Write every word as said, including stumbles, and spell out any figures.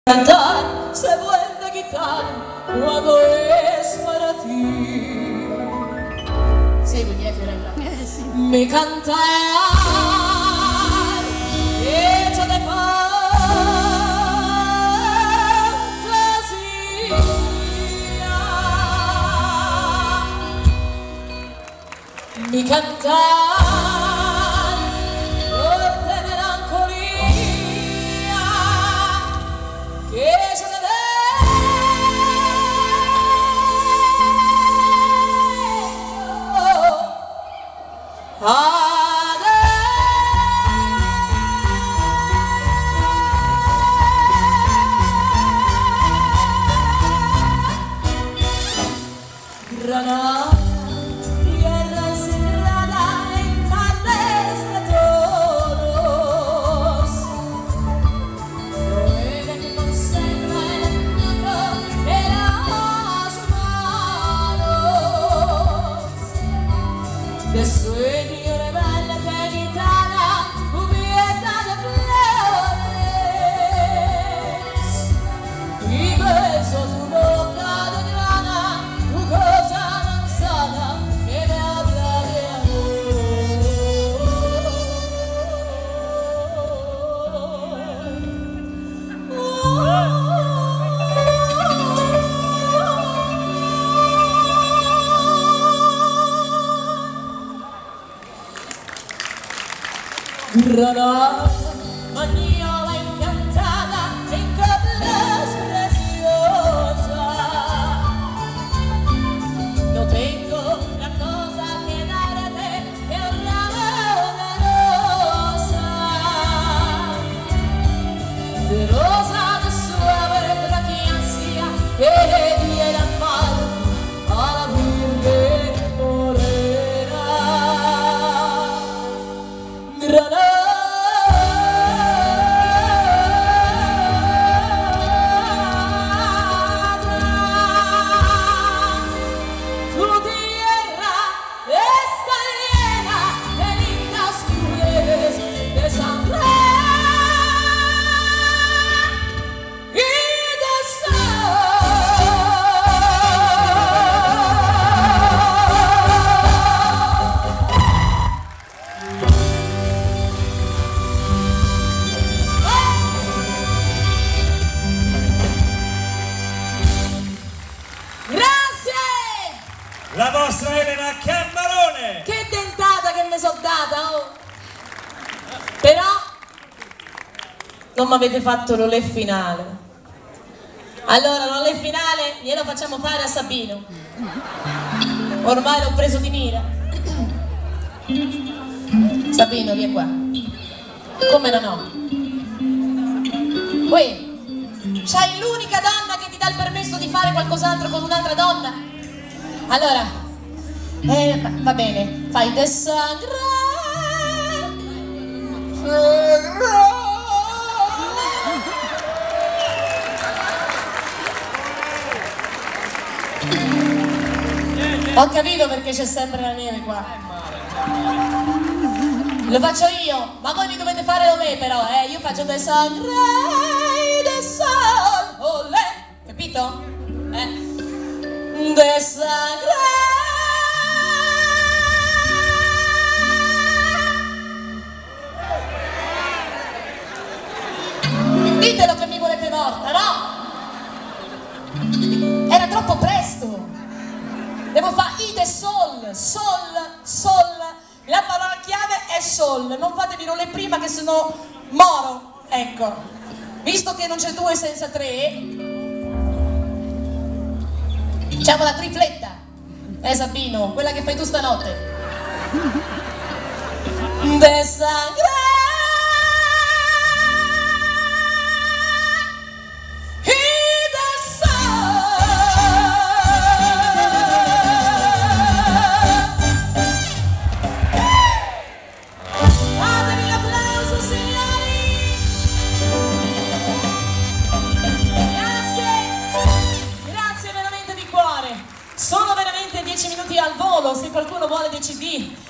Cantar se vuelve guitarra cuando es para ti. Seguimi, eh, Fiorella. Eh, sì. Mi cantar hecho de fantasía. Mi cantar de melancolía que yo te dejo Granada, tierra encerrada en tardes de toros, llueve que conserva el negro de las manos, de sueño rebelde gitana cubierta de flores, y beso tu boca de grana, tu cosa manzana que me habla de Granada, Magnola encantada, en coplas preciosas. No tengo gran cosa que darte que un ramo de rosa, de rosa de suave fragancia que le diera mal a la Virgen morena. Granada, la vostra Elena Cammarone! che dentata che mi sono data, oh. Però non mi avete fatto l'olè finale. Allora l'olè finale glielo facciamo fare a Sabino, ormai l'ho preso di mira. Sabino, vieni qua. Come no no? Uè, c'hai l'unica donna che ti dà il permesso di fare qualcos'altro con un'altra donna? Allora, eh, va bene, fai de sangre. Ho capito perché c'è sempre la neve qua. Lo faccio io, ma voi mi dovete fare l'olè però, eh? Io faccio de sangre, de sangre, olè, capito? Eh? De sangre. Ditelo che mi volete morta, no? Era troppo presto. Devo fare i de sol, sol, sol. La parola chiave è sol. Non fatevi l'olè prima che sennò moro. Ecco. Visto che non c'è due senza tre, facciamo la tripletta, eh Sabino, quella che fai tu stanotte. De sangre. Sono veramente dieci minuti al volo, se qualcuno vuole dei C D